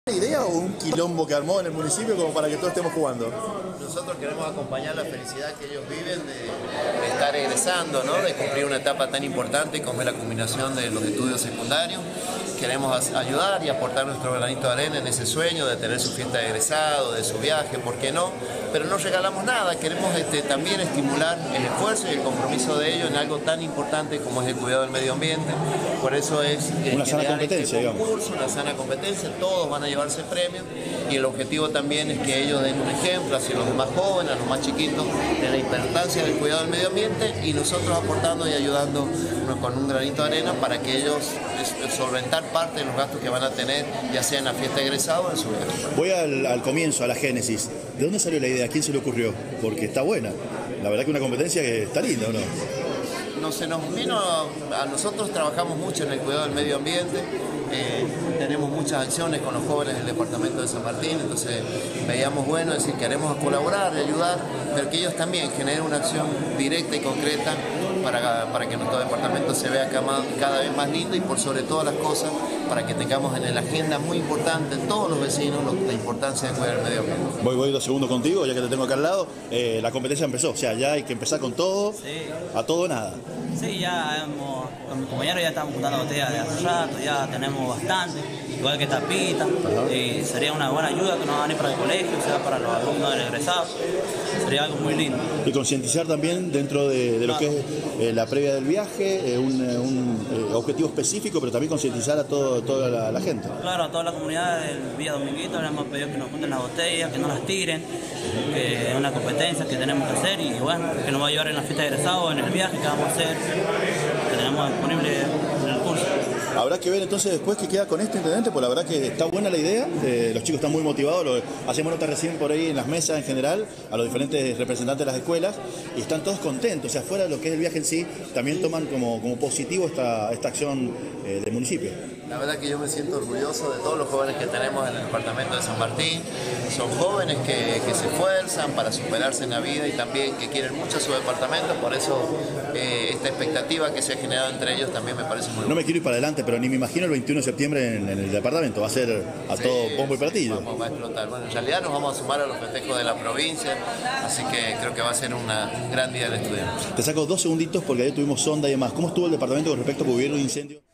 ¿Idea o un quilombo que armó en el municipio como para que todos estemos jugando? Nosotros queremos acompañar la felicidad que ellos viven de estar egresando, ¿no? De cumplir una etapa tan importante como es la culminación de los estudios secundarios. Queremos ayudar y aportar nuestro granito de arena en ese sueño de tener su fiesta de egresado, de su viaje, ¿por qué no? Pero no regalamos nada, queremos también estimular el esfuerzo y el compromiso de ellos en algo tan importante como es el cuidado del medio ambiente. Por eso es una sana competencia, concurso, una sana competencia, todos van a llevarse premios y el objetivo también es que ellos den un ejemplo hacia los más jóvenes, a los más chiquitos, de la importancia del cuidado del medio ambiente y nosotros aportando y ayudando con un granito de arena para que ellos solventar parte de los gastos que van a tener, ya sea en la fiesta de egresado o en su viaje. Voy al comienzo, a la génesis. ¿De dónde salió la idea? ¿A quién se le ocurrió? Porque está buena. La verdad que una competencia que está linda, ¿o no? No se nos vino, a nosotros trabajamos mucho en el cuidado del medio ambiente, tenemos muchas acciones con los jóvenes del departamento de San Martín, entonces veíamos bueno decir queremos colaborar y ayudar, pero que ellos también generen una acción directa y concreta para que nuestro departamento se vea cada vez más lindo y por sobre todas las cosas para que tengamos en la agenda muy importante todos los vecinos la importancia de cuidar el medio ambiente. Voy 2 segundos contigo, ya que te tengo acá al lado. La competencia empezó, o sea, ya hay que empezar con todo, sí. A todo o nada. Sí, ya con mis compañeros ya estamos juntando botellas de hace rato, ya tenemos bastante, igual que tapita, y sería una buena ayuda que nos van a ir para el colegio, o sea, para los alumnos del egresado, sería algo muy lindo. Y concientizar también dentro de lo que es la previa del viaje, un objetivo específico, pero también concientizar a toda la gente. Claro, a toda la comunidad del Villa Dominguito le hemos pedido que nos junten las botellas, que no las tiren, que es una competencia que tenemos que hacer y bueno, que nos va a llevar en la fiesta de egresado, en el viaje que vamos a hacer, que tenemos disponible en el curso. Habrá que ver entonces después qué queda con esto, intendente, porque la verdad que está buena la idea, los chicos están muy motivados, hacemos nota recién por ahí en las mesas en general, a los diferentes representantes de las escuelas, y están todos contentos, o sea, fuera de lo que es el viaje en sí, también toman como positivo esta acción del municipio. La verdad que yo me siento orgulloso de todos los jóvenes que tenemos en el departamento de San Martín, son jóvenes que se esfuerzan para superarse en la vida y también que quieren mucho su departamento, por eso esta expectativa que se ha generado entre ellos también me parece muy buena. No me quiero ir para adelante, pero ni me imagino el 21 de septiembre en el departamento, va a ser a todo bombo y platillo. Va a explotar. Bueno, en realidad nos vamos a sumar a los festejos de la provincia, así que creo que va a ser un gran día del estudiante. Te saco 2 segunditos porque ayer tuvimos sonda y demás. ¿Cómo estuvo el departamento con respecto a que hubiera un incendio?